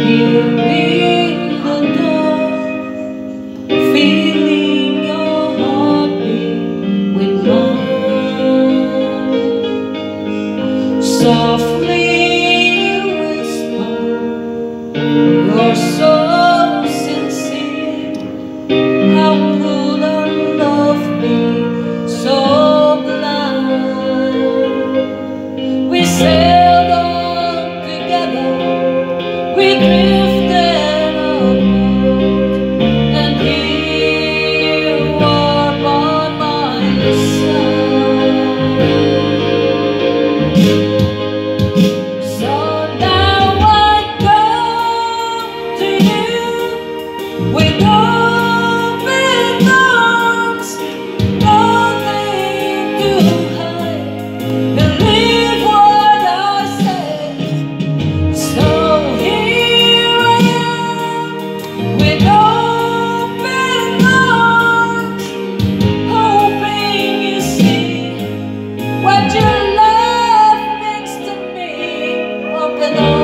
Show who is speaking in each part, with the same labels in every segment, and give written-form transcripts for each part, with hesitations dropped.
Speaker 1: Here in the dark, feeling your heartbeat with mine. Softly whisper, you're so sincere. How could our love be so blind? We sailed on together, we drifted apart, and here you are by my side. So now I come to you with open arms, nothing to hide. Believe what I say. So here I am with open arms, hoping you see what your love means to me. Open arms.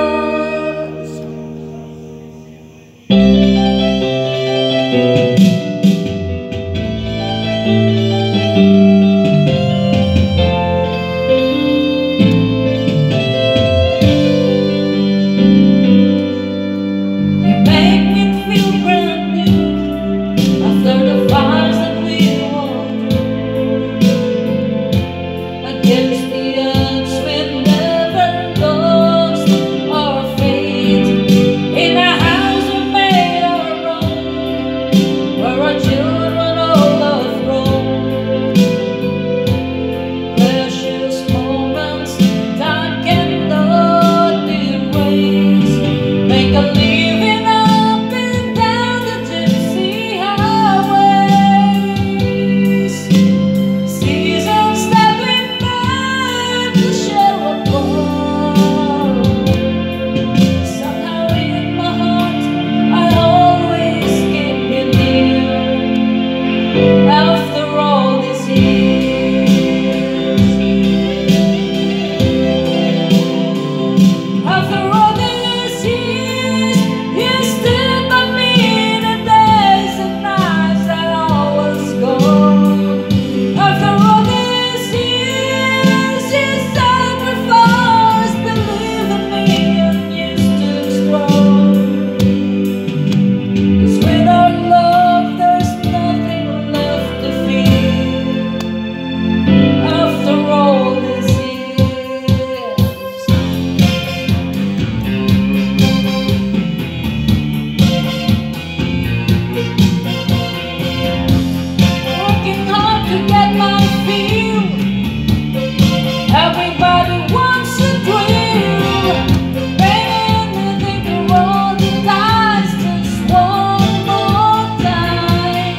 Speaker 1: You make me feel brand new after the fires that we walked through. Against the odds we never lost our faith. In a house we made our own, where our children all are thrown. Precious moments time cannot erase. Make a living up and down the gypsy highways. Seasons that we meant to share apart. Somehow in my heart I always keep you near. After all these years, after all these years, you stood by me the days and nights that I was gone. After all these years, you sacrificed, believed in me, and you stood strong. 'Cause without love, there's nothing left to feel. After all these years, working hard to get my feel. Everybody wants a thrill. Anything to roll the dice just one more time.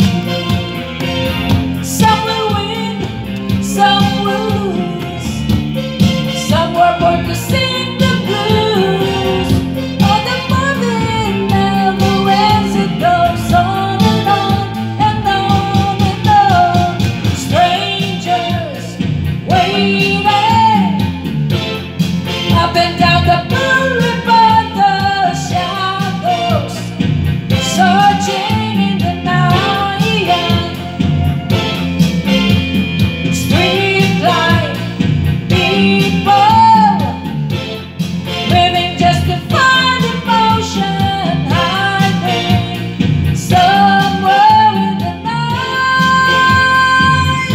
Speaker 1: Some will win, some will lose. Some were born to sing the blues. Oh, the morning never ends, it goes on and on and on and on. Strangers waiting up and down the boulevard, the shadows searching in the night. Street light people living just to find emotion hiding somewhere in the night.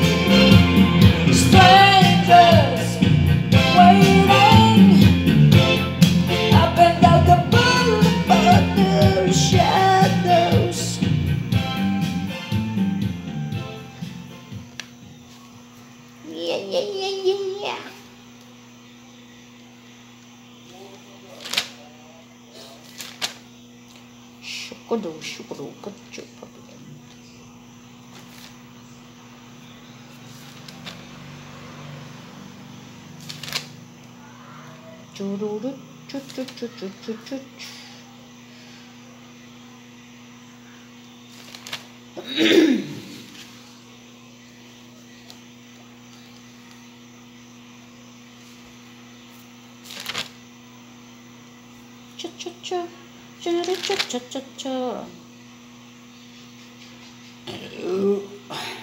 Speaker 1: Strangers waiting up and down the boulevard, the shadows. Yeah, yeah, yeah, yeah, yeah. Shukadu, shukadu, kachu, chururu, chu, chu, chu, chu, chu, chu. Ooh.